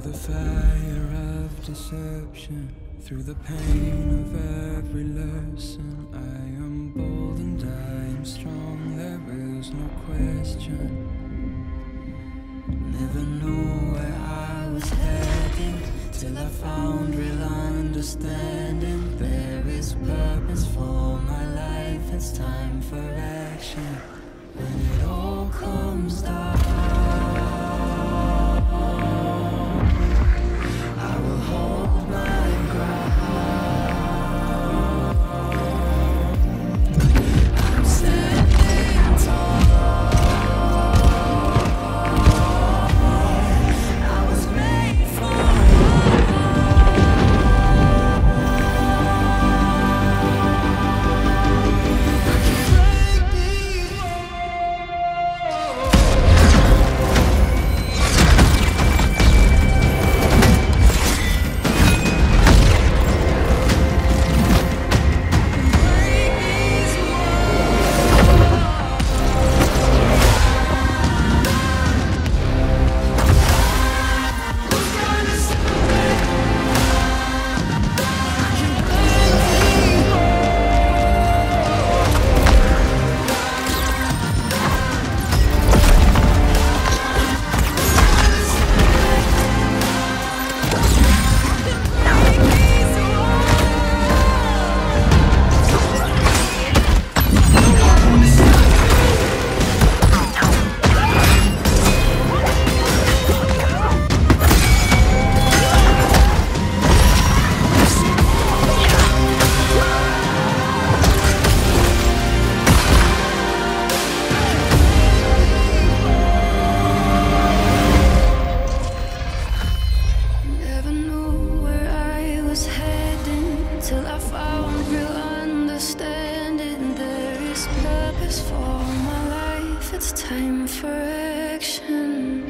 the fire of deception, through the pain of every lesson. I am bold and I am strong, there is no question. Never knew where I was heading, till I found real understanding. There is purpose for my life, it's time for action. When it all comes down, I will hold my ground. I'm standing tall. It's time for action.